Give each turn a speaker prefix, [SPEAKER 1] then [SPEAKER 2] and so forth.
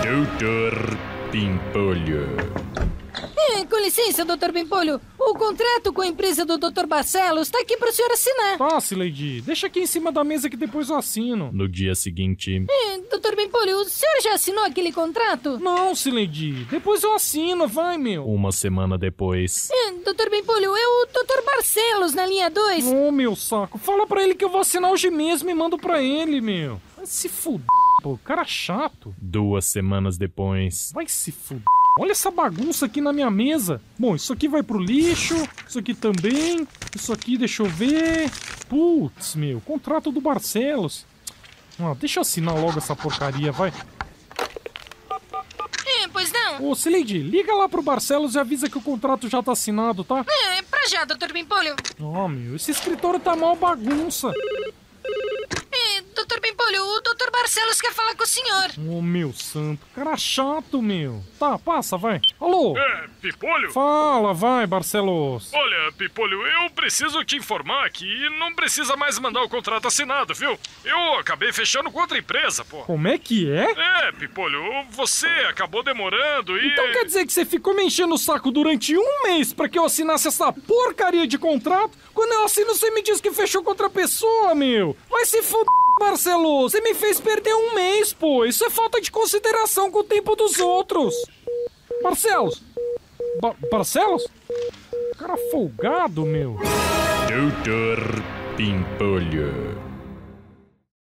[SPEAKER 1] Doutor Pimpolho.
[SPEAKER 2] Com licença, Dr. Pimpolho. O contrato com a empresa do Dr. Barcelos tá aqui pro senhor assinar.
[SPEAKER 3] Tá, Sileidi. Deixa aqui em cima da mesa que depois eu assino.
[SPEAKER 1] No dia seguinte...
[SPEAKER 2] Dr. Pimpolho, o senhor já assinou aquele contrato?
[SPEAKER 3] Não, Sileidi. Depois eu assino, vai, meu.
[SPEAKER 1] Uma semana depois...
[SPEAKER 2] Dr. Pimpolho, é o Dr. Barcelos na linha 2.
[SPEAKER 3] Ô, meu saco. Fala pra ele que eu vou assinar hoje mesmo e mando pra ele, meu. Vai se fuder, pô. Cara chato.
[SPEAKER 1] 2 semanas depois...
[SPEAKER 3] Vai se fuder. Olha essa bagunça aqui na minha mesa. Bom, isso aqui vai pro lixo. Isso aqui também. Isso aqui, deixa eu ver. Putz, meu. Contrato do Barcelos. Deixa eu assinar logo essa porcaria, vai.
[SPEAKER 2] Pois não?
[SPEAKER 3] Ô, Sileidi, liga lá pro Barcelos e avisa que o contrato já tá assinado, tá?
[SPEAKER 2] Pra já, Dr. Pimpolho.
[SPEAKER 3] Meu, esse escritório tá mal bagunça.
[SPEAKER 2] Dr. Pimpolho, o Dr. Barcelos quer falar com o senhor.
[SPEAKER 3] Ô, meu santo, cara chato, meu. Tá, passa, vai. Alô?
[SPEAKER 4] Pimpolho?
[SPEAKER 3] Fala, vai, Barcelos.
[SPEAKER 4] Olha, Pimpolho, eu preciso te informar que não precisa mais mandar o contrato assinado, viu? Eu acabei fechando com outra empresa, pô.
[SPEAKER 3] Como é que é?
[SPEAKER 4] Pimpolho, você acabou demorando e...
[SPEAKER 3] Então quer dizer que você ficou me enchendo o saco durante 1 mês pra que eu assinasse essa porcaria de contrato? Quando eu assino, você me diz que fechou com outra pessoa, meu. Vai se fuder, Barcelos. Você me fez perder 1 mês, pô. Isso é falta de consideração com o tempo dos outros. Barcelos? Barcelos? Cara folgado, meu.
[SPEAKER 1] Doutor Pimpolho.